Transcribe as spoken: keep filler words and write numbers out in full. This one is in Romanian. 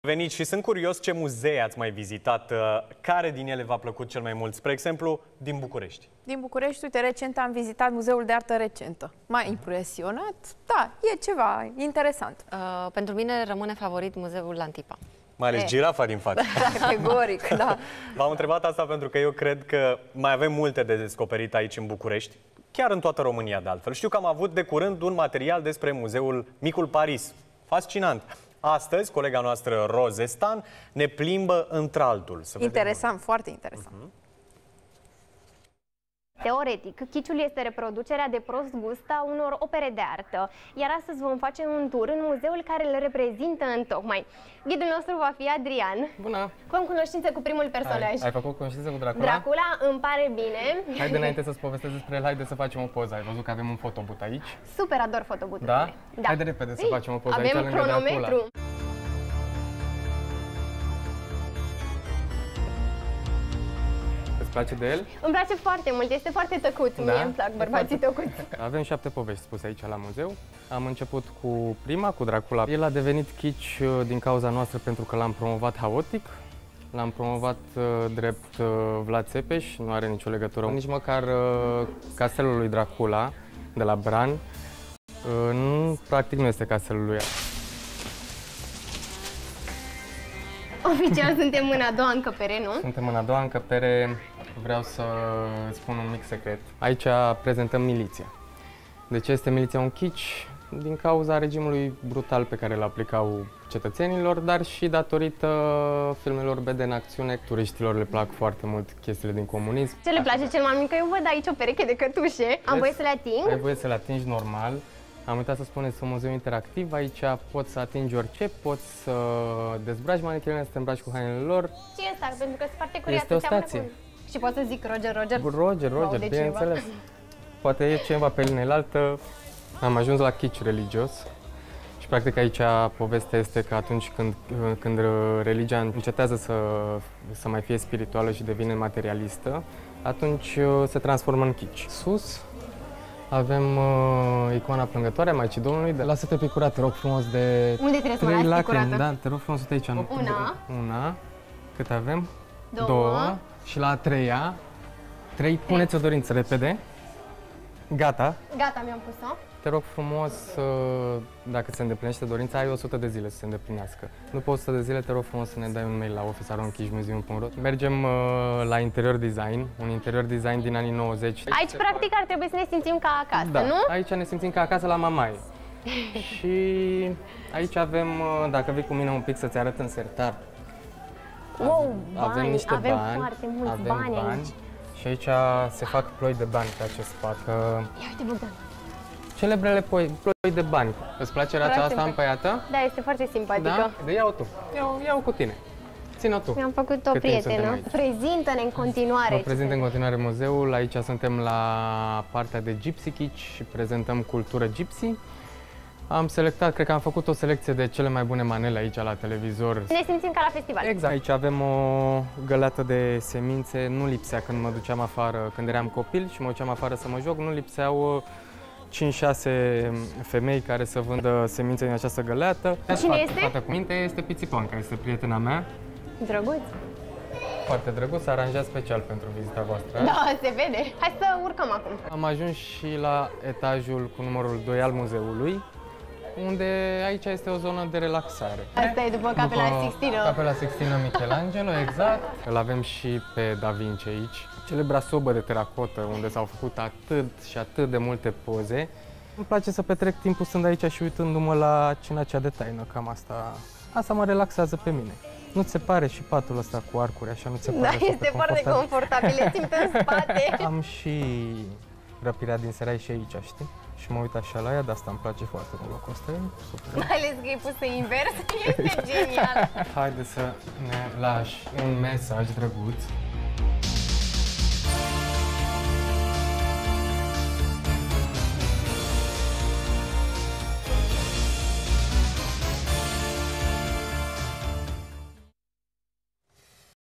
Venit și sunt curios ce muzee ați mai vizitat, care din ele v-a plăcut cel mai mult, spre exemplu, din București? Din București, uite, recent am vizitat Muzeul de Artă Recentă. M-a impresionat, da, e ceva interesant. Uh, pentru mine rămâne favorit Muzeul Lantipa. Mai ales e. girafa din față. Categoric, da. V-am întrebat asta pentru că eu cred că mai avem multe de descoperit aici în București, chiar în toată România de altfel. Știu că am avut de curând un material despre Muzeul Micul Paris. Fascinant! Astăzi, colega noastră Roze Stan ne plimbă într-altul. Interesant, foarte interesant. Uh-huh. Teoretic, chiciul este reproducerea de prost gust a unor opere de artă, iar astăzi vom face un tur în muzeul care le reprezintă întocmai. Ghidul nostru va fi Adrian. Bună! Făm cunoștință cu primul personaj. Ai, ai făcut cunoștință cu Dracula? Dracula, îmi pare bine. Haide, înainte să-ți povestesc despre el, haide să facem o poză. Ai văzut că avem un fotobut aici? Super, ador fotobuturile. Da? Da. Haide repede să facem o poză avem aici lângă cronometru. Dracula. Îți place de el? Îmi place foarte mult, este foarte tăcut. Da? Mie îmi plac bărbații tăcuți. Avem șapte povești spuse aici la muzeu. Am început cu prima, cu Dracula. El a devenit kitsch din cauza noastră pentru că l-am promovat haotic. L-am promovat uh, drept uh, Vlad Țepeș, nu are nicio legătură. Nici măcar uh, castelul lui Dracula, de la Bran, uh, nu, practic nu este castelul lui. Oficial suntem în a doua încăpere, nu? Suntem în a doua încăpere. Vreau să spun un mic secret. Aici prezentăm miliția. De ce este miliția un kitsch? Din cauza regimului brutal pe care îl aplicau cetățenilor, dar și datorită filmelor B D în acțiune. Turiștilor le plac foarte mult chestiile din comunism. Ce le place cel mai mult? Că eu văd aici o pereche de cătușe. Am Vezi? voie să le ating? Ai voie să le atingi normal. Am uitat să spun, este un muzeu interactiv. Aici poți să atingi orice, poți să dezbraci manichelele, să te îmbraci cu hainele lor. Ce e asta? Pentru că sunt foarte curioasă. Este o stație. Și pot să zic Roger, Roger? Roger, Roger, bineînțeles. Poate e ceva pe linia înaltă. Am ajuns la kitsch religios și practic aici povestea este că atunci când, când religia încetează să, să mai fie spirituală și devine materialistă, atunci se transformă în kitsch. Sus avem uh, icoana plângătoare a Maicii Domnului. Lasă-te picurat, te rog frumos, de Unde trebuie să mă las lacrimi. picurată? Da, te rog frumos, uite aici. Una. Una. Cât avem? Două. Două. Și la a treia, trei, puneți o dorință repede. Gata. Gata, mi-am pus-o. Te rog frumos, dacă se îndeplinește dorința, ai o sută de zile să se îndeplinească. După o sută de zile, te rog frumos să ne dai un mail la office arond kitsch museum punct ro. Mergem uh, la interior design, un interior design din anii nouăzeci. Aici, practic, ar trebui să ne simțim ca acasă, da, nu? aici ne simțim ca acasă la mamaie. Și aici avem, dacă vii cu mine un pic să-ți arăt în sertar. Wow, avem bani, niște avem bani, foarte mulți avem bani, bani aici. Și aici se fac ploi de bani pe acest spate. Ia uite, Bogdan. Celebrele ploi, ploi de bani. Îți place rața asta împăiată? Da, este foarte simpatică. Da? De ia-o tu. Ia-o ia cu tine. Ține-o tu. Mi-am făcut o prietenă. Prezintă-ne în continuare. Vă prezint în continuare muzeul. Aici suntem la partea de Gypsy Kitsch și prezentăm cultură gypsy. Am selectat, cred că am făcut o selecție de cele mai bune manele aici la televizor. Ne simțim ca la festival. Exact. Aici avem o găleată de semințe. Nu lipsea când mă duceam afară, când eram copil și mă duceam afară să mă joc, nu lipseau cinci șase femei care să vândă semințe din această găleată. Cine este? Fata cu minte este Pițipan, care este prietena mea. Drăguț. Foarte drăguț, aranjat special pentru vizita voastră. Da, se vede. Hai să urcăm acum. Am ajuns și la etajul cu numărul doi al muzeului, unde aici este o zonă de relaxare. Asta e după Capela Sixtină. Capela Sixtină Michelangelo, exact. Îl avem și pe Da Vinci aici. Celebra sobă de teracotă, unde s-au făcut atât și atât de multe poze. Îmi place să petrec timpul stând aici și uitându-mă la cina cea de taină, cam asta. Asta mă relaxează pe mine. Nu ți se pare și patul ăsta cu arcuri, așa, nu ți se pare? Da, este foarte confortabil, le simt în spate. Am și Răpirea din Serai și aici, știi? Și mă uit așa la ea, de asta îmi place foarte mult locul ăsta. Mai ales că e pusă invers, este genial. Haide să ne lași un mesaj drăguț.